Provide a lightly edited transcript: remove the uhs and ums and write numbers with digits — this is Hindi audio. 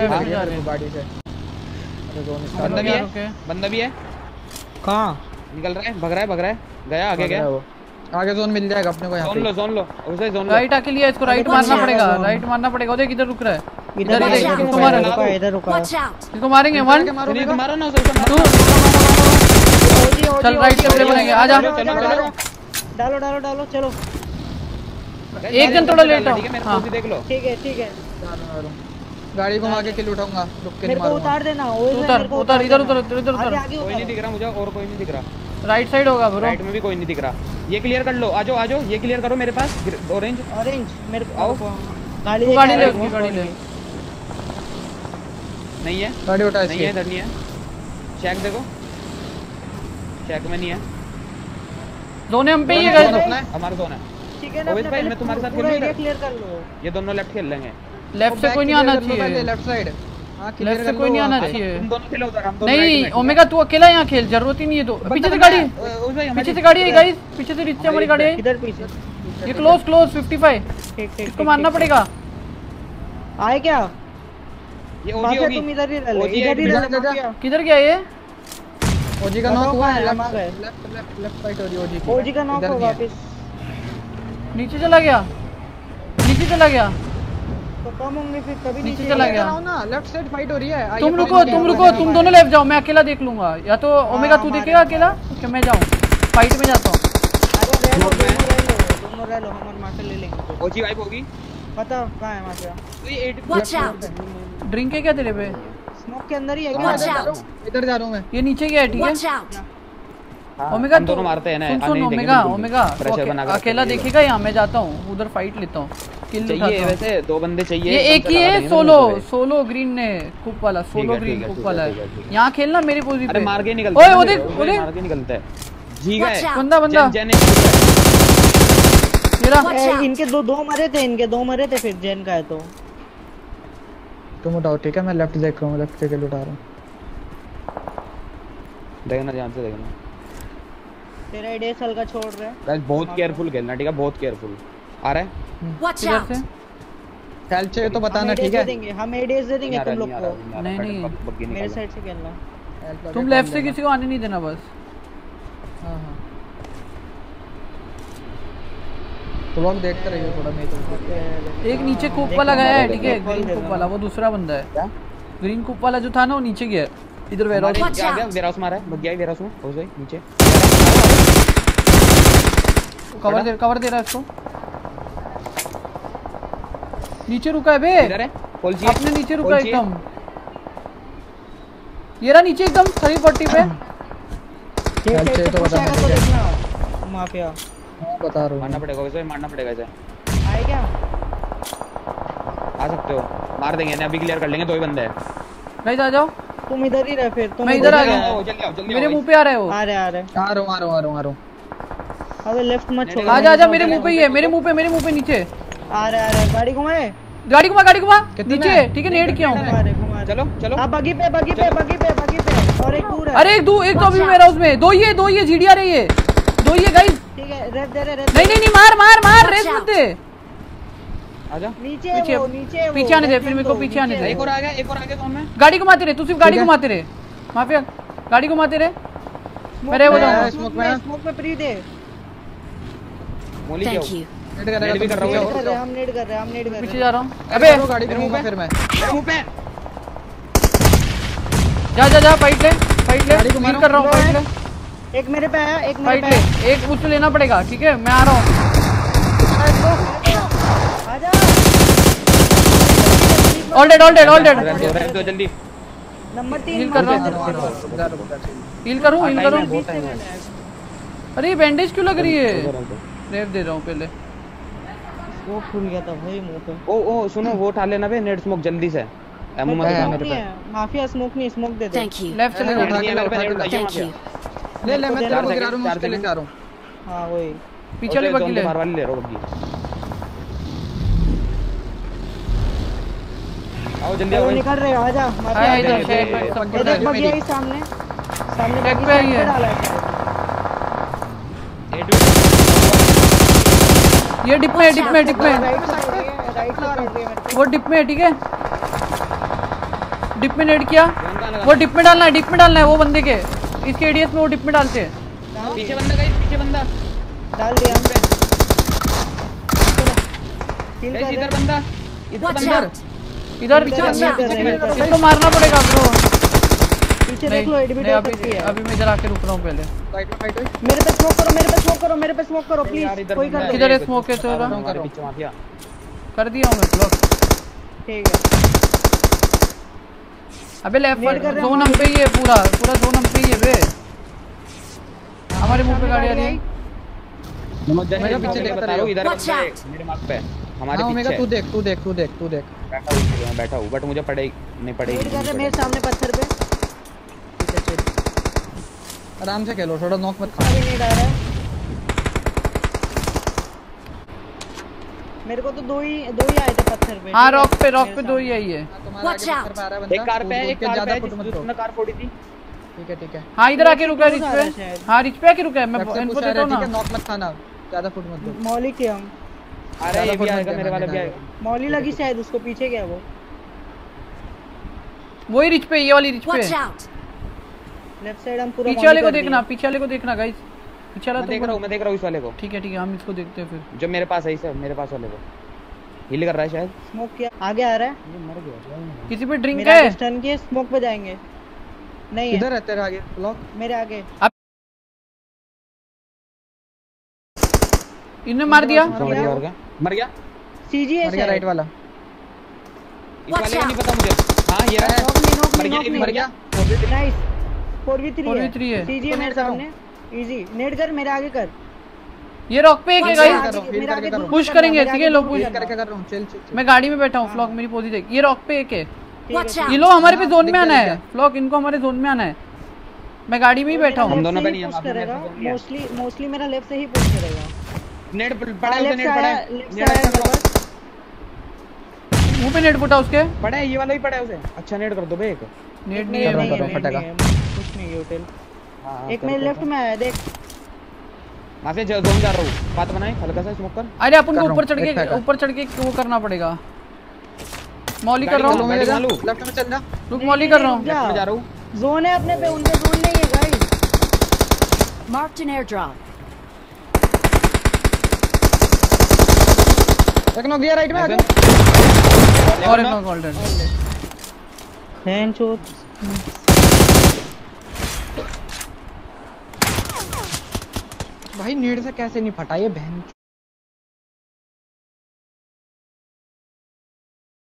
गाड़ी से। बंदा भी है। कहाँ निकल रहा है, भग रहा है। गया आगे गया। आगे जोन मिल जाएगा अपने को यहाँ पे। जोन लो उसे जोन लो। राइट आके लिया इसको, राइट मारना पड़ेगा। देख इधर रुक रहा है, इधर रुका। इसको मारेंगे। वन मारो ना उसे। चल राइट से बनेंगे, आजा। डालो चलो। एक जन थोड़ा लेट हो। हां देख लो। ठीक है। गाड़ी घुमा के किल उठाऊंगा, रुक के मेरे को उतार देना। उतर इधर। कोई नहीं दिख रहा मुझे, और कोई नहीं दिख रहा। राइट साइड होगा ब्रो। राइट में भी कोई नहीं दिख रहा। ये क्लियर कर लो। आ जाओ ये क्लियर करो मेरे पास। ऑरेंज मेरे आओ। गाड़ी ले उसकी, गाड़ी ले। नहीं है गाड़ी उठा नहीं है, इधर नहीं है। चेक देखो, चेक में नहीं है। जोन हम पे ही है, हमारा जोन है। ठीक है ना, ओवेस भाई मैं तुम्हारे साथ खेल एरिया क्लियर कर लो। ये दोनों लेफ्ट खेल लेंगे। लेफ्ट से कोई नहीं आना चाहिए। लेफ्ट साइड लेफ्ट से कोई नहीं आना चाहिए। तुम दोनों खेलो उधर, हम दोनों नहीं ओमेगा तू अकेला यहाँ खेल, जरूरत ही नहीं है। तो पीछे से गाड़ी है गाइस, पीछे से नीचे हमारी गाड़ी है। इधर पीछे ये क्लोज 55। इसको मारना पड़ेगा। आए क्या ये ओजी होगी। तुम इधर ही रह ले। किधर गया ये? ओजी का नॉक हुआ है। लेफ्ट साइड हो रही ओजी का नॉक हो वापस। नीचे चला गया। तो कम होंगे फिर, कभी नीचे चला गया ना। लेफ्ट साइड फाइट हो रही है। तुम रुको, तुम दोनों लेफ्ट जाओ, मैं अकेला देख लूंगा। या तो ओमेगा तू देखेगा अकेला कि मैं जाऊं? फाइट में जाता हूं। अरे दोनों रह लो, हम मार ले लेंगे। ओजी वाइप होगी। पता कहां है माफिया? Watch out. ड्रिंक है क्या तेरे पे? स्मोक के अंदर ही है। इधर जा रहा हूं मैं। ये नीचे गया है, ठीक है। ओमेगा दोनों मारते हैं ना। सुन ओमेगा अकेला देखेगा यहाँ, मैं जाता हूँ उधर फाइट लेता हूँ। किल चाहिए वैसे 2 बंदे चाहिए। ये एक ही है, सोलो ग्रीन ने कुप वाला, सोलो ग्रीन कुप वाला है। यहाँ खेलना मेरी पोजीशन पे। अरे मार के निकलता है। ओए वो देख मार के निकलता है। जी गए बंदा मेरा। इनके दो मरे थे फिर जैन का है तो तुम उठाओ, ठीक है। मैं लेफ्ट देख रहा हूँ, लेफ्ट से किल उठा रहा हूँ। देखना ध्यान से देखना। तेरा एडेस हल्का छोड़ रहा है गाइस, बहुत केयरफुल खेलना, ठीक है। बहुत केयरफुल आ रहा है। Watch out. खेल चाहिए तो बताना, ठीक है। हम एडेस दे देंगे तुम लोग को। नहीं मेरे साइड से खेलना। तुम लेफ्ट से किसी को आने नहीं देना बस। हां तो लोग देखते रहिए थोड़ा। मैं तो एक नीचे कूप वाला गया है, ठीक है। ग्रीन कूप वाला, वो दूसरा बंदा है। ग्रीन कूप वाला जो था ना, वो नीचे गया। इधर वेयरहाउस आ गया। वेयरहाउस मारा है, भग गया वेयरहाउस में। हो गई नीचे। कवर दे रहा है इसको। नीचे रुका है बे। इधर है अपने नीचे रुका एकदम। ये रहा नीचे एकदम 340 पे। खेल चाहिए तो बताना। माफिया बता रहा हूँ। मारना पड़ेगा वैसे, मारना पड़ेगा इसे। आए क्या? आ सकते हो, मार देंगे ना। अभी क्लियर कर लेंगे, 2 ही बंदे हैं। गाइस आ जाओ। तुम इधर ही रह फिर। मैं इधर आ गया। जल्दी आओ। मेरे मुंह पे आ रहा है वो। आ रहा हूं। अबे लेफ्ट मत छोड़। आजा मेरे मुंह पे ही है। मेरे मुंह पे नीचे आ रहा है। गाड़ी घुमाए। गाड़ी घुमा नीचे, ठीक है। नेड किया हूं। चलो अब बगी पे और एक दूर है। अरे एक तो अभी मेरा उसमें दो ही है जीडी आ रही है। 2 ही है गाइस। ठीक है, रेड दे। नहीं मार रेस मत दे। आजा नीचे पीछे आने दे, फिर मेरे को पीछे आने दे। एक और आ गया कौन में? गाड़ी घुमाते रहे, तू सिर्फ गाड़ी घुमाते रहे। माफिया गाड़ी घुमाते रहे। मेरे वो स्मोक में प्री दे। मोली थैंक यू। नेड भी कर रहा हूं। हम नेड कर रहे हैं। पीछे जा रहा हूं। अबे गाड़ी घुमाऊंगा फिर मैं। मुंह पे जा फाइट ले। हील कर रहा हूं। फाइट ले। एक मेरे पे आया, एक मेरे फाइट पे ले। एक मुझसे लेना पड़ेगा, ठीक है। मैं आ रहा हूं। आजा। All dead. तो जल्दी नंबर 3 हील कर रहा हूं। हील करूं। अरे बैंडेज क्यों लग रही है? रेप दे रहा हूं पहले। वो खुल गया था भाई मुंह पे। ओ सुनो, वो उठा लेना बे। नेट स्मोक जल्दी से। एमो मत मेरे पे। माफिया स्मोक नहीं, स्मोक दे दे। Thank you. लेफ्ट से उठा के थैंक यू। ले मैं तेरे को गिरा रहा हूं, मुझसे लेके आ रहा हूं। हां वही पीछे ले बगी ले। मार वाली ले रहा हूं बगी। आओ जल्दी आओ। निकल रहे हो, आजा। माफिया इधर बगी है सामने बैक पे आई है। ये डिप में राइट साइड पे वो डिप में है, ठीक है। डिप में नेट किया। वो डिप में डालना है, डिप में डालना है वो बंदे के। इसके एडीएस में वो डिप में डालते हैं। पीछे बंदा गाइस, पीछे बंदा डाल दिया हम पे। किल गाइस कर इधर रहे बंदा, इधर Watch बंदा। out! इधर पीछे बंदा, पीछे इसको मारना पड़ेगा ब्रो। पीछे देख लो, एडमिट हो सकती है। अभी मैं इधर आके रुक रहा हूँ पहले। राइट में फाइट हुई। मेरे पे स्मोक करो, मेरे पे स्मोक करो, मेरे पे स्मोक करो यार, प्लीज। इधर कोई बंदा कर है। दे। किधर है स्मोक है तो हमारे पीछे माफिया। कर दिया हूँ मैं ब्लॉक। ठीक है, अबे लेफ्ट नेट कर रहे हैं जोन हम पे ही है, पूरा पूरा जोन हम पे ही है बे। हमारे मुंह पे गाड़ी आ रही है। मेरा पीछे देख बता रहा हूँ, इधर Watch बंदा है out! मेरे मार्क पे, हमारे हाँ ओमेगा पीछे। तू देख, तू देख, तू देख, तू देख। बैठा हूँ, मैं बैठा हूँ, बट मुझे पड़ेगी नहीं पड़ेगी। नेट कर रहे मेरे सामने पत्थर पे। ठीक है चिल, आराम से खेलो, थोड़ा नॉक मत खा। अभी नहीं डाल रहा है। मेरे को तो दो ही आए थे पत्थर पे। हाँ ठीक है? रॉक पे मेरे दो ही आई है। तुम्हारा Watch आगे out! पत्थर पे आ रहा है बंदा। एक कार पे है, कूद एक के कार पे ज्यादा है फुट मत जिसने दो। कार फोड़ी थी। ठीक है ठीक है। हाँ इधर आके रुका है रिच आ रहा है पे। शायद। हाँ रिच पे आके रुका है। मैं लेफ्ट से इनको पुश आ देता रहा हूँ है, ठीक है, ना। नॉक मत खाना, ज्यादा फुट मत दो। मौली के हम अरे ये ज्यादा भी फुट मत आएगा, देना, मेरे वाला भी देना। आएगा। मौली लगी शायद उसको, पीछे गया वो। वही रिच पे, ये वाली रिच पे। Watch out! लेफ्ट साइड हम पूरा पीछे वाले को मौली कर देखना, दिए। पीछे वाले को देखना गाइस। पीछे वाला मैं देख रहा हूँ, मैं देख रहा हूँ इस वाले को, ठीक है हम इसको देखते हैं फिर। जो मेरे पास है, इसे मेरे पास वाले को हील कर रहा है शायद। स्मोक किया, आगे आ रहा है। ये मर गया। किसी पे ड्रिंक मेरा है। स्टन किए, स्मोक पे जाएंगे। नहीं है इधर है तेरे आगे ब्लॉक। मेरे आगे। इन्हें मार दिया। मर गया। सीजी है मर गया राइट वाला। इस वाले का नहीं पता मुझे। हाँ ये रहा। नॉक मर नहीं, गया, नॉक ये भी नहीं। मर गया। नाइस 4v3 है। सीजी है मेरे सामने। इजी नेट कर, मेरे आगे कर। ये रॉक पे एक है मेरे गाइस। आगे- फील मेरे आगे करके दूर पुश करना, करेंगे, मेरे ठीक आगे है, लो दूर पुश फील करना। करके कर रहा हूँ, चिल चिल चिल। मैं गाड़ी में बैठा हूँ। फ्लॉक मेरी पोजी देख। ये रॉक पे एक है। ठीक है, Watch ठीक है। out! ये लो हमारे पे जोन दिख में आना गया, है। फ्लॉक इनको हमारे जोन में आना है। मैं गाड़ी में ही बैठा हम हूँ। दोनों पे नहीं है, पुश माफिया करेगा मेरे पे नहीं है। मोस्टली मेरा लेफ्ट से ही पुश करेगा। नेट पड़ा है, लेफ्ट नेट से पड़ा आया, है, लेफ्ट से नेट आया अच्छा मेरे पड़ा पास। मुंह पे नेट फुटा उसके। पड़ा है, ये वाला ही पड़ा है उसे। अच्छा नेट कर दो बे एक। नेट एक नहीं है मेरे मेरे करो, पे। फटेगा। कुछ नहीं है होटल। हाँ, एक कर मेरे दो, लेफ्ट कर। में आया, देख। माफिया जोन जा रहा हूँ, बात बनाए हल्का सा स्मोक कर। अरे अपन कर को रहा ऊपर हूँ, चढ़ एक फेंका। के वो करना पड़ेगा। मौली कर गाड़ी रहा चलो, हूँ। गाड़ी मेरे मालूम। लेफ्ट में चल जा। रुक मौली कर रहा हूँ। जा। मैं जा रहा हूँ। जोन है अपने पे, उनके जोन नहीं है गाइस। Marked an airdrop. एक नॉक दिया राइट में आगे। और एक नॉक ऑलरेडी। बहन चोद। भाई नीड से कैसे नहीं फटा ये बहन।